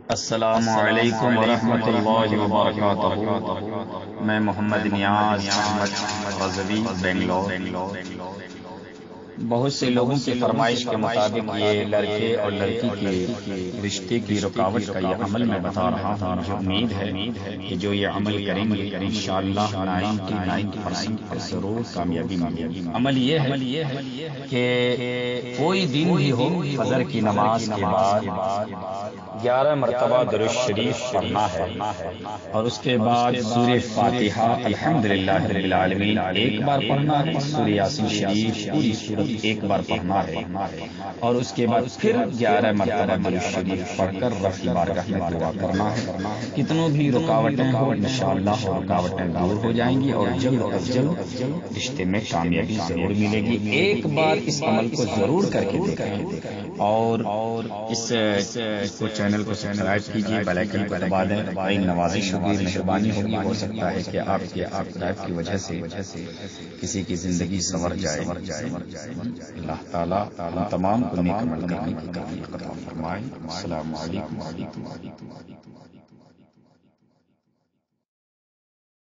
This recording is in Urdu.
السلام علیکم ورحمۃ اللہ وبرکاتہ۔ میں محمد نیاز احمد رضوی بنگلور۔ بہت سے لوگوں کی فرمائش کے مطابق یہ لڑکے اور لڑکی کے رشتے کی رکاوٹ کا یہ عمل میں بتا رہا ہوں۔ مجھے امید ہے کہ جو یہ عمل کریں گے انشاءاللہ 99% ضرور کامیابی ملے گی۔ عمل یہ ہے کہ کوئی دن بھی ہو فجر کی نماز کے بعد 11 مرتبہ درود شریف پڑھنا ہے اور اس کے بعد سورہ فاتحہ الحمدللہ رب العالمین ایک بار پڑھنا ہے، سورہ یاسین شریف پوری سورت ایک بار پڑھنا ہے اور اس کے بعد پھر 11 مرتبہ درود شریف پڑھ کر رب کی بارگاہ میں دعا کرنا ہے۔ کتنوں بھی رکاوٹیں ہو انشاءاللہ رکاوٹیں دور ہو جائیں گی اور جلد از جلد رشتے میں کامیابی ضرور ملے گی۔ ایک بار اس عمل کو ضرور کر کے دیکھیں اور اس کو چینل کو سبسکرائب کیجیے، بیل آئیکن کو دبا دیں۔ بڑی نوازش ہوگی، مہربانی ہوگی، ہو سکتا ہے کہ آپ کے سبسکرائب کی وجہ سے کسی کی زندگی سنور جائے۔ اللہ تعالیٰ ہم تمام کو نیک عمل کرنے کی توفیق عطا فرمائے۔ السلام علیکم ورحمۃ اللہ۔